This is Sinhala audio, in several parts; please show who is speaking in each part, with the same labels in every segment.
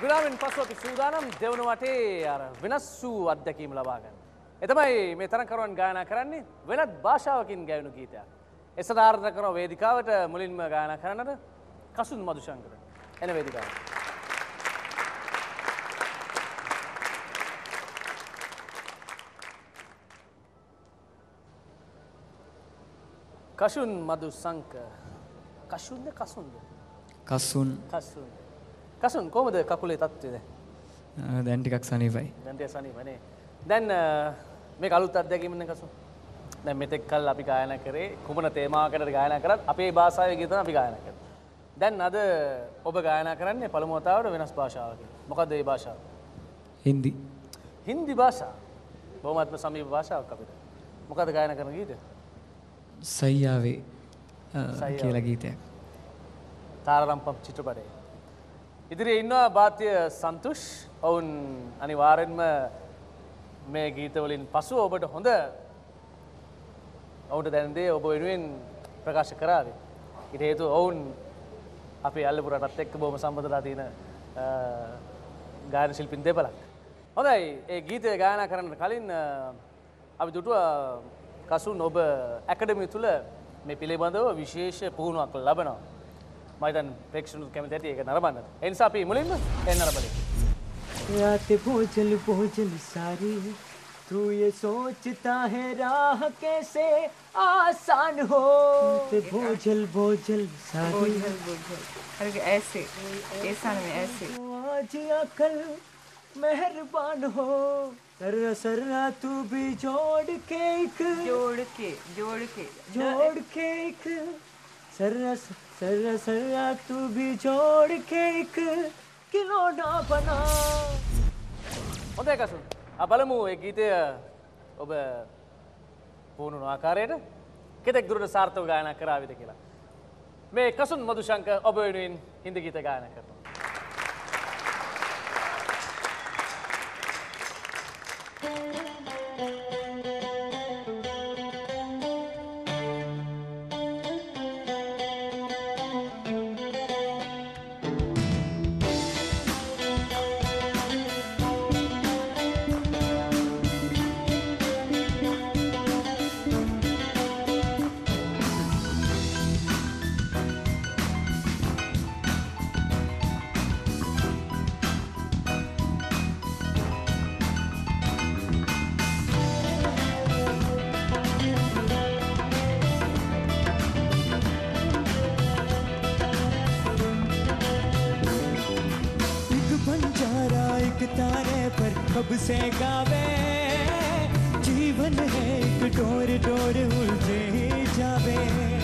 Speaker 1: විරාමෙන් පසු අපි සූදානම් දෙවන වටේ අර වෙනස් වූ අත්දැකීම් ලබා ගන්න. ඒ තමයි මේ තරංකරුවන් ගායනා කරන්නේ වෙනත් භාෂාවකින් ගැයුණු ගීතයක්. ඒ සඳහා ආරාධනා කරන වේදිකාවට මුලින්ම ගායනා කරන්නට කසුන් මදුශංකර. එන වේදිකාව. කසුන් මදුශංකර. කසුන්ද කසුන්ද?
Speaker 2: කසුන්.
Speaker 1: කසුන්. කසුන් කොහොමද කකුලේ තත්ත්වය දැන්?
Speaker 2: දැන් ටිකක් සනීපයි.
Speaker 1: දැන් ටිකක් සනීපනේ. දැන් මේක අලුත් අත්දැකීමක් නේ කසුන්. දැන් මෙතෙක් කල් අපි ගායනා කරේ කුමන තේමාවකටද ගායනා කරත් අපේ භාෂාවේ ගීත තමයි අපි ගායනා කරන්නේ. දැන් අද ඔබ ගායනා කරන්නේ පළමු වතාවට වෙනස් භාෂාවකින්. මොකද්ද ඒ භාෂාව?
Speaker 2: හින්දි.
Speaker 1: හින්දි භාෂාව. බොහොමත්ම සමීප භාෂාවක් අපිට. මොකද්ද ගායනා කරන ගීතය?
Speaker 2: සයියාවේ කියලා ගීතයක්.
Speaker 1: තාරරම්පම් චිත්‍රපටයේ. ඉදිරියේ ඉන්නවා භාත්‍ය සන්තුෂ්. ඔවුන් අනිවාර්යෙන්ම මේ ගීත වලින් පසු ඔබට හොඳ ඔවුන්ට දැනෙන දේ ඔබ වෙනුවෙන් ප්‍රකාශ කරાવી. ඊට හේතුව ඔවුන් අපේ අල්ලපු රටත් එක්ක බොහොම සම්බන්ධලා තියෙන ගායන ශිල්පීන් දෙපළක්. හොඳයි, ඒ ගීතය ගායනා කරන්න කලින් අපි දුටුවා කසුන් ඔබ ඇකඩමිය තුල මේ පිළිබඳව විශේෂ පුහුණුවක් ලබනවා. මම හිතන්නේ ප්‍රේක්ෂකතුන් කැමති ඇති ඒක නරඹන්නට. ඒ නිසා අපි මුලින්ම එන්න නරඹමු.
Speaker 3: रातें भोजल भोजल सारी तू ये सोचता है राह कैसे आसान हो भोजल भोजल सारी
Speaker 4: अरे ऐसे ऐसा नहीं ऐसे
Speaker 3: आज अकल मेहरबान हो सर्रा सर्रा तू भी जोड़ के एक एक सर्रा सर्रा सर्रा तू भी जोड़ के एक කිලෝඩා බනා.
Speaker 1: හොඳයි කසුන්. බලමු ඒ ගීතය ඔබ පුහුණුන ආකාරයට කෙතෙක් දුරට සාර්ථකව ගායනා කරාවිද කියලා. මේ කසුන් මදුශංකර ඔබ වෙනුවෙන් හින්දි ගීත ගායනා කරනවා.
Speaker 3: कब से गावे जीवन है एक डोर डोर उलझे ही जावे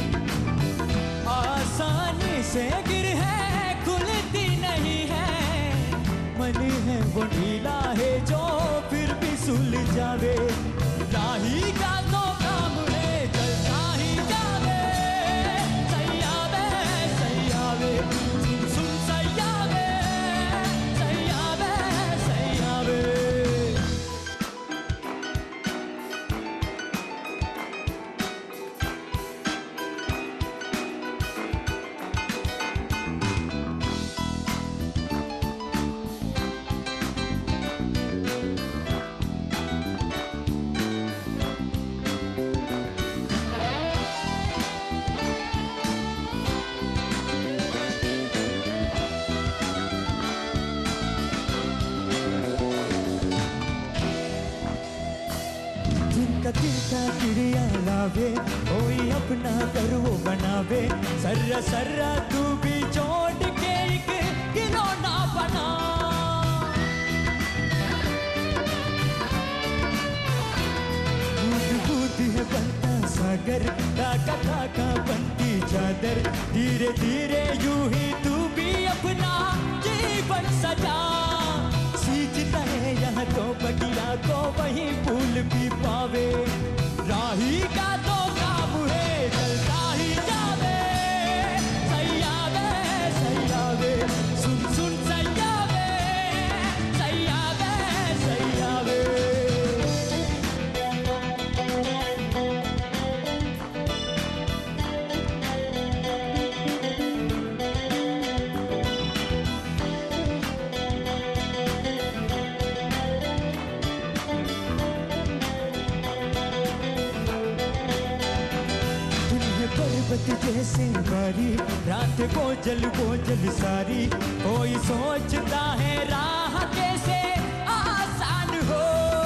Speaker 3: आसानी से गिर है खुलती नहीं है मन है वो ढीला है जो फिर भी सुलझ जावे राही का तो काम है चलता ही जावे सैयावे सैयावे सुन सैयावे सैयावे सैयावे तिनका चिड़िया लावे कोई अपना कर वो बनावे सर्रा सर्रा तू भी जोड़ के एक खिलौना बना बूंद बूंद है बनता सागर काका काका बनती चादर धीरे धीरे यूं ही तू भी अपना जीवन सजा सींचता है यहाँ तो बगिया को वहीं फूल भी पावे राही का तो काम है चलता ही जावे सैयावे सैयावे सुन सुन सैयावे सैयावे सैयावे जैसे बारी रात बोझल बोझल सारी कोई सोचता है राह कैसे आसान हो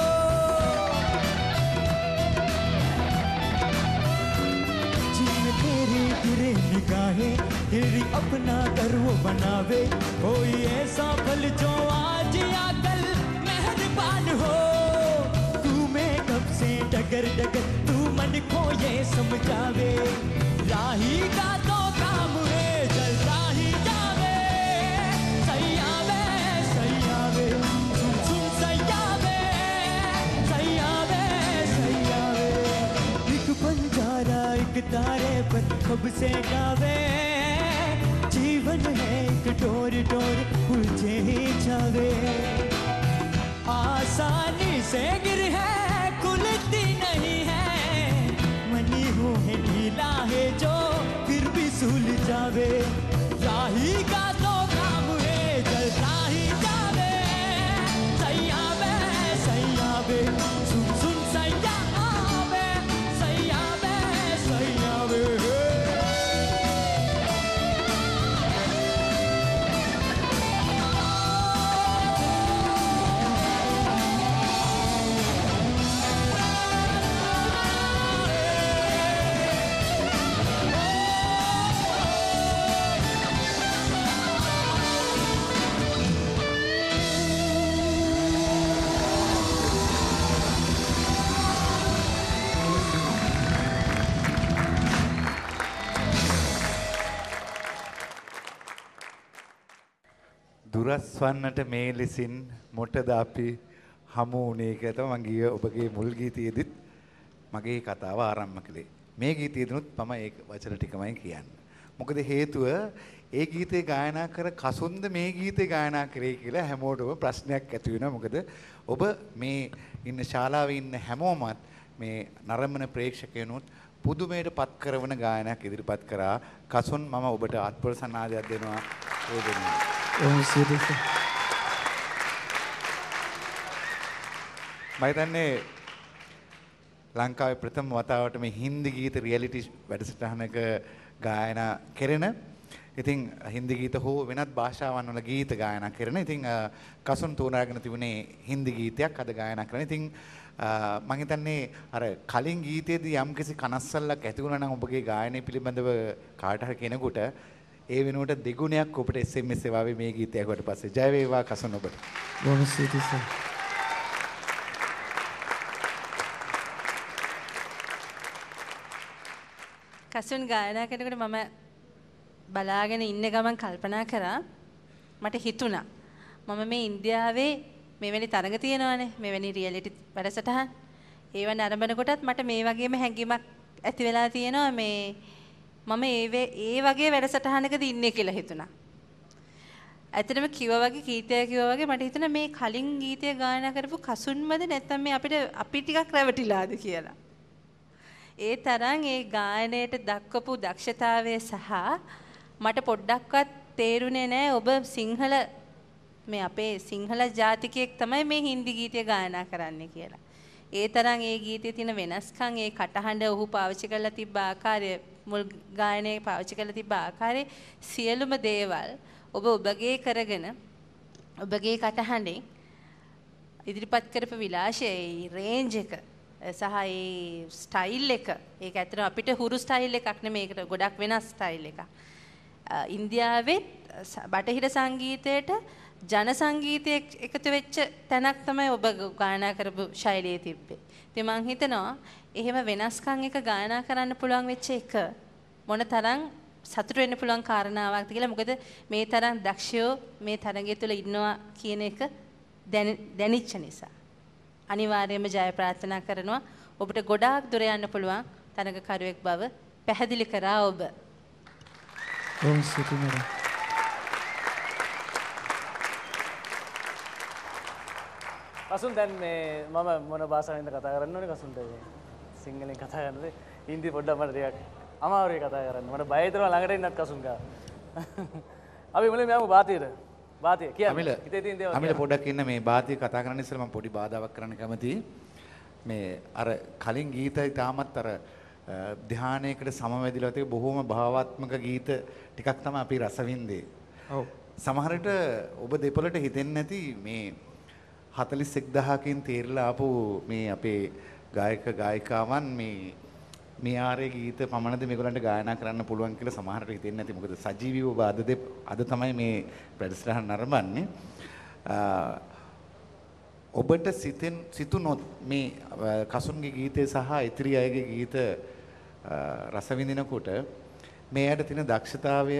Speaker 3: जिन तेरी गिरे निगाहें तेरी अपना कर वो बनावे कोई ऐसा पल जो आज या कल मेहरबान हो तू मैं कब से डगर डगर तू मन को ये समझावे राही का तो काम है जलता ही जावे सैयावे सैयावे सुन सुन सैयावे सैयावे सैयावे एक बंजारा एक तारे पर कब से गावे जीवन है एक डोर डोर उलझे ही जावे आसानी से गिर है खुलती नहीं है मनी हो है ढीला है जो फिर भी सुल जावे राही का तो काम है जलता ही जावे सैयावे सैयावे सुन सुन सैयावे सैयावे सैयावे
Speaker 5: දුරස්වන්නට මේ ලෙසින් මොටද අපි හමු වුණේ කියලා මම ගිය ඔබගේ මුල් ගීතයේදීත් මගේ කතාව ආරම්භ කළේ. මේ ගීතයේදීනුත් මම ඒ වචන ටිකමයි කියන්නේ. මොකද හේතුව ඒ ගීතේ ගායනා කර කසුන්ද මේ ගීතේ ගායනා කරේ කියලා හැමෝටම ප්‍රශ්නයක් ඇති වෙනවා. මොකද ඔබ මේ ඉන්න ශාලාවේ ඉන්න හැමෝමත් මේ නරඹන ප්‍රේක්ෂකයනුත් පුදුමයට පත් කරන ගායනයක් ඉදිරිපත් කරා. කසුන් මම ඔබට අත්පොල් සන්නාදයක් දෙනවා. ඒ දෙන්නේ
Speaker 2: ඔව් සියදිස.
Speaker 5: මම හිතන්නේ ලංකාවේ ප්‍රථම වතාවට මේ හින්දි ගීත රියැලිටි වැඩසටහනක ගායනා කරන. ඉතින් හින්දි ගීත හෝ වෙනත් භාෂාවන් වල ගීත ගායනා කරන. ඉතින් කසුන් තෝරාගෙන තිබුණේ හින්දි ගීතයක් අද ගායනා කරන. ඉතින් මම හිතන්නේ අර කලින් ගීතයේදී යම්කිසි කනස්සල්ලක් ඇති වුණා නම් ඔබගේ ගායනය පිළිබඳව කාට හරි කෙනෙකුට ඒ වෙනුවට දෙගුණයක් ඔබට SMS සේවාවේ මේ ගීතය ඇහුවට පස්සේ ජය වේවා කසුන් ඔබට.
Speaker 2: බොහොම සියදිස.
Speaker 6: කසුන් ගායනා කරනකොට මම බලාගෙන ඉන්න ගමන් කල්පනා කරා මට හිතුණා මම මේ ඉන්දියාවේ මෙවැනි තරඟ තියෙනවානේ මෙවැනි රියැලිටි වැඩසටහන් ඒව නරඹන කොටත් මට මේ වගේම හැඟීමක් ඇති වෙලා තියෙනවා මේ මම ඒ වගේ වැඩසටහනකදී ඉන්නේ කියලා හිතුණා. ඇත්තටම කිව්වා වගේ ගීතය කිව්වා වගේ මට හිතුණා මේ කලින් ගීතය ගායනා කරපු කසුන්මද නැත්නම් මේ අපි ටිකක් රැවටිලාද කියලා. ඒ තරම් ඒ ගායනයට දක්වපු දක්ෂතාවය සහ මට පොඩ්ඩක්වත් තේරුනේ නැහැ ඔබ සිංහල මේ අපේ සිංහල ජාතිකයෙක් තමයි මේ හින්දි ගීතය ගායනා කරන්නේ කියලා. ඒ තරම් ඒ ගීතයේ තියෙන වෙනස්කම් ඒ කටහඬ ඔහු පාවිච්චි කරලා තිබ්බ ආකාරය මුල් ගායනයේ පාවිච්චි කරලා තිබ්බ ආකාරයේ සියලුම දේවල් ඔබ ඔබගේ කරගෙන ඔබගේ කටහඬෙන් ඉදිරිපත් කරපු විලාශයේ රේන්ජ් එක සහ ඒ ස්ටයිල් එක ඒක ඇත්තටම අපිට හුරු ස්ටයිල් එකක් නෙමෙයි ඒකට ගොඩක් වෙනස් ස්ටයිල් එකක්. ඉන්දියාවේ බටහිර සංගීතයට ජන සංගීතයේ එකතු වෙච්ච තැනක් තමයි ඔබ ගායනා කරපු ශෛලියේ තිබ්බේ. ඉතින් මම හිතනවා එහෙම වෙනස්කම් එක ගායනා කරන්න පුළුවන් වෙච්ච එක මොන තරම් සතුට වෙන්න පුළුවන් කාරණාවක්ද කියලා. මොකද මේ තරම් දක්ෂයෝ මේ තරඟය තුළ ඉන්නවා කියන එක දැනෙච්ච නිසා. අනිවාර්යයෙන්ම ජය ප්‍රාර්ථනා කරනවා. ඔබට ගොඩාක් දුර යන්න පුළුවන් තරඟකරුවෙක් බව පැහැදිලි කරා ඔබ.
Speaker 2: බොහොම ස්තුතියි මඩම්.
Speaker 1: කසුන් දැන් මේ මම මොන භාෂාවෙන්ද කතා කරන්න ඕනේ කසුන්ට සිංහලෙන් කතා කරනද හින්දි පොඩ්ඩක් මට ටිකක් අමාරුයි කතා කරන්න මට බය හිතෙනවා ළඟට ඉන්නත් කසුන් ගා අපි මුලින්ම යමු බාතියට බාතිය කියන්නේ හිතේ තියෙන දේවල්
Speaker 5: අමිල පොඩ්ඩක් ඉන්න මේ බාතිය කතා කරන්න ඉස්සෙල්ලා මම පොඩි බාධාවක් කරන්න කැමතියි මේ අර කලින් ගීතය තාමත් අර ධානයකට සමවැදිලා තියෙන බොහොම භාවාත්මක ගීත ටිකක් තමයි අපි රස වින්දේ. ඔව්. සමහර විට ඔබ දෙපළට හිතෙන්නේ නැති මේ 41000කින් තීරලා ආපු මේ අපේ ගායක ගායිකාවන් මේ ආරේ ගීත පමණද මේගොල්ලන්ට ගායනා කරන්න පුළුවන් කියලා සමහරට හිතෙන්නේ නැති. මොකද සජීවීව ඔබ අද තමයි මේ වැඩසටහන නරඹන්නේ. ඔබට සිතුනොත් මේ කසුන්ගේ ගීතය සහ ඉතිරි අයගේ ගීත රස විඳිනකොට මේ ඇයට තියෙන දක්ෂතාවය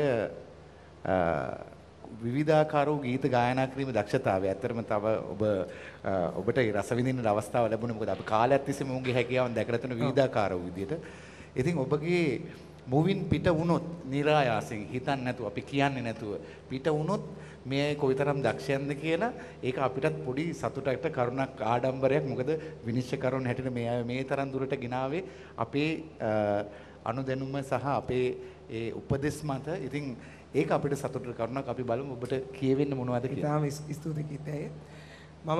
Speaker 5: විවිධාකාර වූ ගීත ගායනා කිරීමේ දක්ෂතාවය. ඇත්තටම තව ඔබට රස විඳින්න අවස්ථාව ලැබුණේ මොකද අපි කාලයක් තිස්සේ මොහුගේ හැකියාවන් දැකලා තියෙන විවිධාකාර වූ විදිහට. ඉතින් ඔබගේ මුවින් පිට වුණොත් નિરાයාසයෙන් හිතන්නේ නැතුව අපි කියන්නේ නැතුව පිට වුණොත් මේ කොයිතරම් දක්ෂයන්ද කියලා ඒක අපිටත් පොඩි සතුටකට කරුණක් ආඩම්බරයක්. මොකද විනිශ්චයකරුවන් හැටියට මේ තරම් දුරට ගෙනාවේ අපේ අනුදැනුම සහ අපේ ඒ උපදෙස් මත. ඉතින් ඒක අපිට සතුටට කරුණක්. අපි බලමු ඔබට කියවෙන්න මොනවද කියලා.
Speaker 7: ඉතාලම ස්තුතියි කීතේ. මම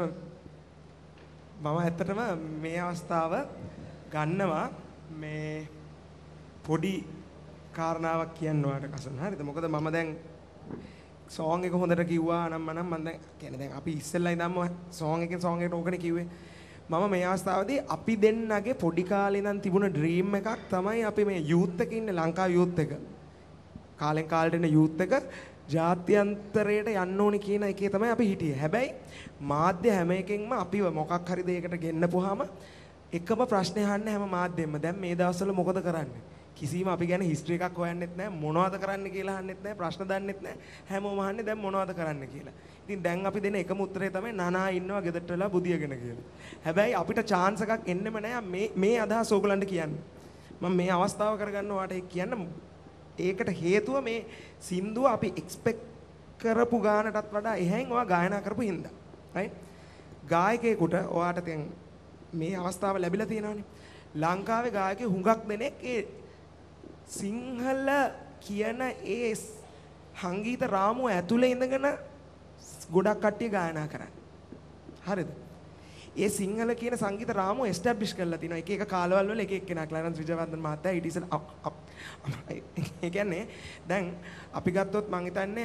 Speaker 7: ඇත්තටම මේ අවස්ථාව ගන්නවා මේ පොඩි කාරණාවක් කියන්න ඔයාලට කසන. හරිද? මොකද මම දැන් සෝං එක හොඳට කිව්වා නම් මම දැන් කියන්නේ දැන් අපි ඉස්සෙල්ලා ඉඳන්ම සෝං එකෙන් සෝං එකට ඕකනේ කිව්වේ. මම මේ අවස්ථාවේදී අපි දෙන්නගේ පොඩි කාලේ ඉඳන් තිබුණ ඩ්‍රීම් එකක් තමයි අපි මේ යූත් එකේ ඉන්නේ ලංකාවේ යූත් එක. කාලෙන් කාලට එන යූත් එක ජාත්‍යන්තරයට යන්න ඕනි කියන එකේ තමයි අපි හිටියේ. හැබැයි මාධ්‍ය හැම එකෙන්ම අපිව මොකක් හරි දෙයකට ගෙන්නපුවාම එකම ප්‍රශ්නේ අහන්නේ හැම මාධ්‍යෙම. දැන් මේ දවස්වල මොකද කරන්නේ? කිසිම අපි ගැන හිස්ටරි එකක් හොයන්නෙත් නැහැ, මොනවද කරන්න කියලා අහන්නෙත් නැහැ, ප්‍රශ්න දන්නෙත් නැහැ. හැමෝම අහන්නේ දැන් මොනවද කරන්න කියලා. ඉතින් දැන් අපි දෙන එකම උත්තරේ තමයි නනා ඉන්නවා ගෙදරට වෙලා බුදියගෙන කියලා. හැබැයි අපිට chance එකක් එන්නෙම නැහැ මේ අදහස ඕගලන්ට කියන්න. මම මේ අවස්ථාව කරගන්න ඔයාට කියන්න. ඒකට හේතුව මේ සින්දුව අපි එක්ස්පෙක්ට් කරපු ගානටත් වඩා එහෙන් ඔයා ගායනා කරපු හින්දා. right? ගායකයෙකුට ඔයාට දැන් මේ අවස්ථාව ලැබිලා තියෙනවානේ. ලංකාවේ ගායකයෝ හුඟක් දෙනෙක් ඒ සිංහල කියන ඒ සංගීත රාමුව ඇතුලේ ඉඳගෙන ගොඩක් කට්ටිය ගායනා කරන්නේ. හරිද? ඒ සිංහල කියන සංගීත රාමුව එස්ටැබ්ලිෂ් කරලා තිනවා. එක එක කාලවල වල එක එක්කෙනා ක්ලැරන්ස් විජයවර්ධන මහත්තයා ඊට ඉස්සෙල්ලා ඒ කියන්නේ දැන් අපි ගත්තොත් මං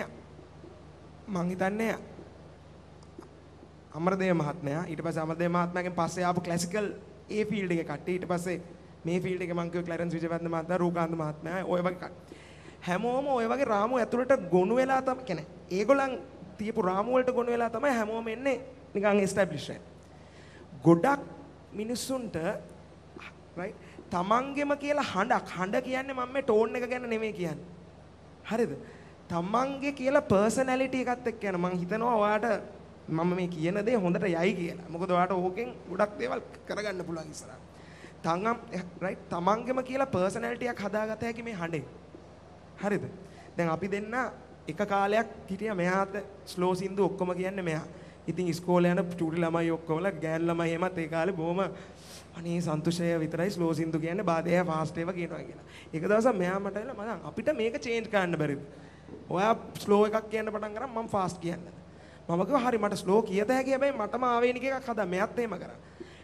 Speaker 7: හිතන්නේ අමරදේව මහත්මයා ඊට පස්සේ අමරදේව මහත්මයාගෙන් පස්සේ ආපු ක්ලාසිකල් ඒ ෆීල්ඩ් එකේ කට්ටිය ඊට පස්සේ මේ ෆීල්ඩ් එකේ මං කිව්ව ක්ලැරන්ස් විජයවර්ධන මහත්තයා රූකාන්ත මහත්මයා ඔය වගේ හැමෝම ඔය වගේ රාමුව ඇතුළට ගොනු වෙලා තමයි කියන්නේ ඒගොල්ලන් තියපු රාමුව වලට ගොනු වෙලා තමයි හැමෝම එන්නේ නිකන් එස්ටැබ්ලිෂ් වෙන්නේ. ගොඩක් මිනිස්සුන්ට right තමන්ගෙම කියලා හඬ කියන්නේ මම මේ ටෝන් එක ගැන නෙමෙයි කියන්නේ. හරිද? තමන්ගේ කියලා පර්සනැලිටි එකත් එක්ක යන මං හිතනවා ඔයාට මම මේ කියන දේ හොඳට යයි කියලා. මොකද ඔයාට ඕකෙන් ගොඩක් දේවල් කරගන්න පුළුවන් ඉස්සරහ. right තමන්ගෙම කියලා පර්සනැලිටි එකක් හදාගත හැකි මේ හඬේ. හරිද? දැන් අපි දෙන්න එක කාලයක් හිටියා මෙයාට ස්ලෝ සින්දු ඔක්කොම කියන්නේ මෙයා. ඉතින් ඉස්කෝලේ යන චූටි ළමයි ඔක්කොමලා ගෑනු ළමයි එහෙමත් ඒ කාලේ බොහොම අනේ සන්තෝෂය විතරයි ස්ලෝ සින්දු කියන්නේ බාදේ ෆාස්ට් ඒවා කියනවා කියලා. එක දවසක් මෙයා මට ඇවිල්ලා මම අපිට මේක චේන්ජ් කරන්න බැරිද? ඔයා ස්ලෝ එකක් කියන්න පටන් ගන්න මම ෆාස්ට් කියන්න. මම කිව්වා හරි මට ස්ලෝ කියත හැකි හැබැයි මටම ආවේනික එකක් හදා මෙයාත් එහෙම කරා.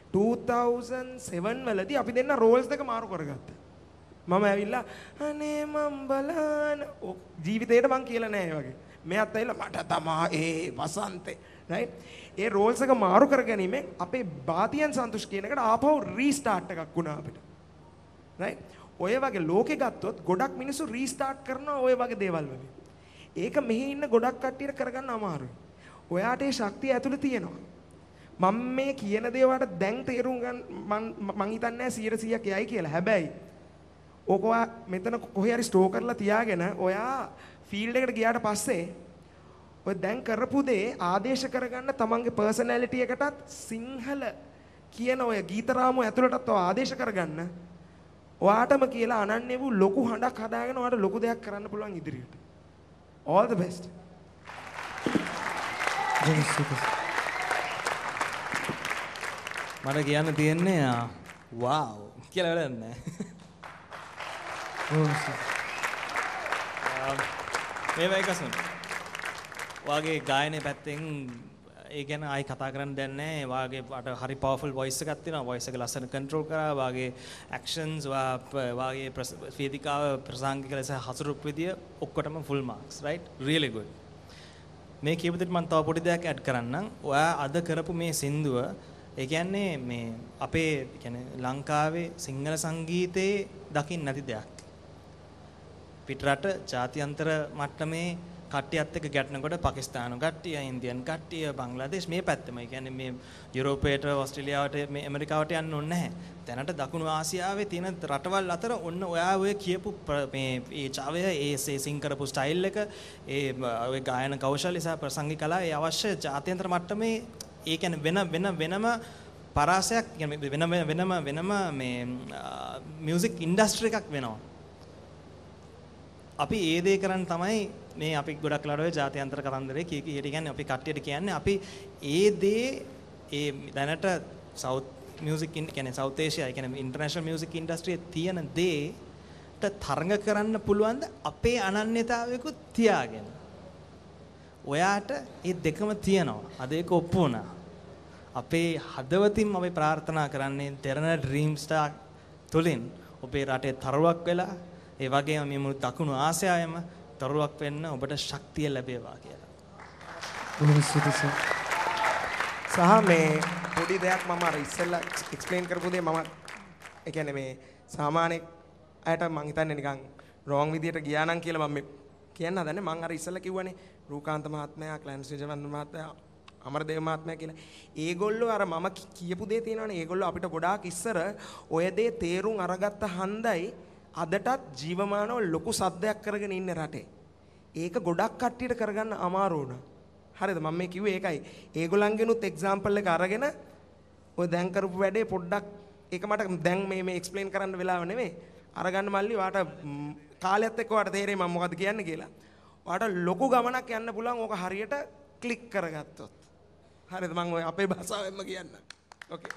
Speaker 7: 2007 වලදී අපි දෙන්න රෝල්ස් දෙක මාරු කරගත්තා. මම ඇවිල්ලා අනේ මම බලන ජීවිතේට මං කියලා නෑ ඒ වගේ. මෙයාත් ඇවිල්ලා මට තමා ඒ වසන්තේ right ඒ රෝල්ස් එක මාරු කර ගැනීමෙන් අපේ බාතියන් සන්තුෂ් කියන එකට ආපහු රීස්ටාර්ට් එකක් වුණා අපිට right ඔය වගේ ලෝකෙ ගත්තොත් ගොඩක් මිනිස්සු රීස්ටාර්ට් කරනවා ඔය වගේ දේවල් වලින් ඒක මෙහි ඉන්න ගොඩක් කට්ටියට කරගන්න අමාරුයි ඔයාට ඒ ශක්තිය ඇතුළේ තියෙනවා මම මේ කියන දේවට දැන් තේරුම් ගන්න මං හිතන්නේ 100%ක් යයි කියලා හැබැයි ඕක ඔයා මෙතන කොහේ හරි ස්ටෝර් කරලා තියාගෙන ඔයා ෆීල්ඩ් එකට ගියාට පස්සේ ඔය දැන් කරපු දේ ආදේශ කරගන්න තමන්ගේ පර්සනැලිටි එකටත් සිංහල කියන ඔය ගීත රාමුව ඇතුළටත් ඔය ආදේශ කරගන්න ඔයාටම කියලා අනන්‍ය වූ ලොකු හඬක් හදාගෙන ඔයාට ලොකු දෙයක් කරන්න පුළුවන් ඉදිරියට. All the best.
Speaker 3: මට කියන්න තියෙන්නේ wow කියලා වැඩක් නැහැ. මේ වගේ කසුන්. වාගේ ගායනයේ පැත්තෙන්
Speaker 8: ඒ ගැන ආයි කතා කරන්න දෙන්නේ නැහැ. ඒ වාගේ අට හරි පවර්ෆුල් වොයිස් එකක් තියෙනවා. වොයිස් එක ලස්සන කන්ට්‍රෝල් කරා. වාගේ ඇක්ෂන්ස් වාගේ වේදිකාව ප්‍රසංගික ලෙස හසුරුප් විදිය ඔක්කොටම full marks right. Really good. මේ කියපු දෙයට මම තව පොඩි දෙයක් ඇඩ් කරන්නම්. ඔයා අද කරපු මේ සින්දුව ඒ කියන්නේ මේ අපේ කියන්නේ ලංකාවේ සිංහල සංගීතයේ දකින්න නැති දෙයක්. පිටරට ජාත්‍යන්තර මට්ටමේ කට්ටියත් එක්ක ගැටෙනකොට පාකිස්තානු කට්ටිය, ඉන්දියන් කට්ටිය, බංග්ලාදේශ මේ පැත්තම. ඒ කියන්නේ මේ යුරෝපයට, ඕස්ට්‍රේලියාවට, මේ ඇමරිකාවට යන්න ඕනේ නැහැ. දැනට දකුණු ආසියාවේ තියෙන රටවල් අතර ඔන්න ඔයා ඔය කියපු මේ චාවය ඒ සිං කරපු ස්ටයිල් එක, ඒ ඔය ගායන කෞශල්‍ය සහ ප්‍රසංගික කලාව ඒ අවශ්‍ය ජාත්‍යන්තර මට්ටමේ ඒ කියන්නේ වෙනම පරාසයක් වෙනම මේ මියුසික් ඉන්ඩස්ට්‍රි එකක් වෙනවා. අපි ඒ දේ කරන් තමයි මේ අපි ගොඩක් ලාඩ ඔය ජාත්‍යන්තර කතන්දරේ කියන්නේ අපි කට්ටියට කියන්නේ අපි ඒ දේ ඒ දැනට සවුත් මියුසික් කියන්නේ සවුත් ඒෂියා කියන්නේ ඉන්ටර්නැෂනල් මියුසික් ඉන්ඩස්ට්‍රියේ තියෙන දේට තරඟ කරන්න පුළුවන්ද අපේ අනන්‍යතාවයකුත් තියාගෙන. ඔයාට ඒ දෙකම තියෙනවා. අද ඒක ඔප්පු වුණා. අපේ හදවතින් අපි ප්‍රාර්ථනා කරන්නේ දෙරණ ඩ්‍රීම් ස්ටාර් තුලින් ඔබේ රටේ තරුවක් වෙලා ඒ වගේම මේ මුළු දකුණු ආසියාවෙම තරුවක් වෙන්න ඔබට ශක්තිය ලැබේවා කියලා.
Speaker 2: බොහොම ස්තුතියි සර්.
Speaker 7: සහ මේ පොඩි දෙයක් මම අර ඉස්සෙල්ලා එක්ස්ප්ලেইন කරපු දේ මම ඒ කියන්නේ මේ සාමාන්‍ය අයට මං හිතන්නේ නිකන් රෝං විදියට ගියා නම් කියලා මම කියන්න හදන්නේ. මං අර ඉස්සෙල්ලා කිව්වනේ රූකාන්ත මහත්මයා, ක්ලැන්ස් විජයවර්ධන මහත්මයා, අමරදේව මහත්මයා කියලා. ඒගොල්ලෝ අර මම කියපු දේ තියෙනවනේ. ඒගොල්ලෝ අපිට ගොඩාක් ඉස්සර ඔය දේ තේරුම් අරගත්ත හන්දයි අදටත් ජීවමානව ලොකු සද්දයක් කරගෙන ඉන්න රටේ. ඒක ගොඩක් කට්ටියට කරගන්න අමාරු වුණා. හරිද? මම මේ කිව්වේ ඒකයි. ඒගොල්ලන්ගෙනුත් එක්සැම්පල් එක අරගෙන ඔය දැන් කරපු වැඩේ පොඩ්ඩක් ඒක මට දැන් මේ එක්ස්ප්ලেইন කරන්න වෙලාව නෙමෙයි. අරගන්න මල්ලි වාට කාලයත් එක්ක වාට තේරෙයි මම මොකද්ද කියන්නේ කියලා. වාට ලොකු ගමනක් යන්න පුළුවන් ඕක හරියට ක්ලික් කරගත්තොත්. හරිද? මම ඔය අපේ භාෂාවෙන්ම කියන්න. ඕකේ.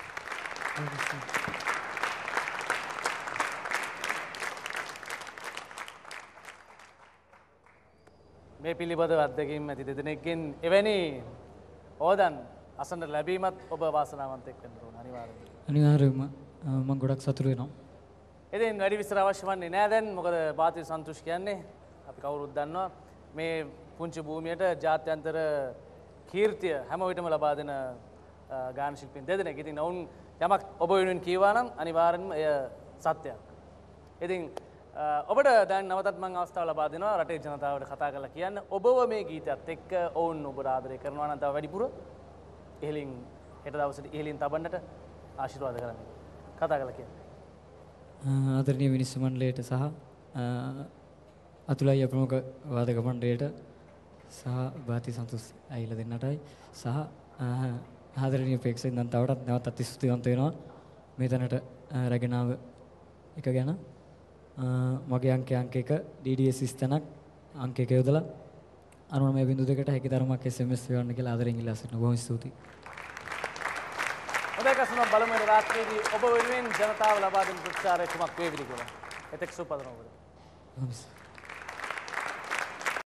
Speaker 1: මේ පිළිබඳව අත්දැකීම් ඇති දෙදෙනෙක්ගෙන් එවැනි ඕදන් අසන්න ලැබීමත් ඔබ වාසනාවන්තයෙක් වෙන්න ඕන අනිවාර්යයෙන්.
Speaker 2: අනිවාර්යයෙන්ම මම ගොඩක් සතුටු වෙනවා.
Speaker 1: ඉතින් වැඩි විස්තර අවශ්‍ය වන්නේ නැහැ දැන්. මොකද පාතිල් සන්තුෂ් කියන්නේ අපි කවුරුත් දන්නවා මේ පුංචි භූමියට ජාත්‍යන්තර කීර්තිය හැම විටම ලබා දෙන ගායන ශිල්පීන් දෙදෙනෙක්. ඉතින් ඔවුන් යමක් ඔබ වෙනුවෙන් කීවා නම් අනිවාර්යෙන්ම එය සත්‍යයක්. ඉතින් ඔබට දැන් නවතත් මම අවස්ථාව ලබා දෙනවා රටේ ජනතාවට කතා කරලා කියන්න. ඔබව මේ ගීතයත් එක්ක ඔවුන් ඔබට ආදරය කරනවා නම් තව වැඩිපුර ඉහලින් හෙට දවසට ඉහලින් තබන්නට ආශිර්වාද කරන්න. කතා කරලා කියන්න.
Speaker 2: ආදරණීය මිනිස්සු මණ්ඩලයට සහ අතුලයි ප්‍රමුඛ වාදක මණ්ඩලයට සහ බාති සන්තුස් අයිලා දෙන්නටයි සහ ආදරණීය ප්‍රේක්ෂකයන් තවටත් නැවතත් ස්තුතිවන්ත වෙනවා මේ තැනට රැගෙන ආව එක ගැන. මගේ අංක 1 DDS ස්තනක් අංක 1 යොදලා 99.2කට හැකි තරමක් SMS එවන්න කියලා ආදරෙන් ඉල්ලා සිටිනවා. බොහොම ස්තුතියි.
Speaker 1: හොඳයි කසුන බලමු රාත්‍රියේදී ඔබ වෙනුවෙන් ජනතාව ලබා දෙන ප්‍රතිචාරය කුමක් වේවිද කියලා. එතෙක් සුවපත් වේවා ඔබට.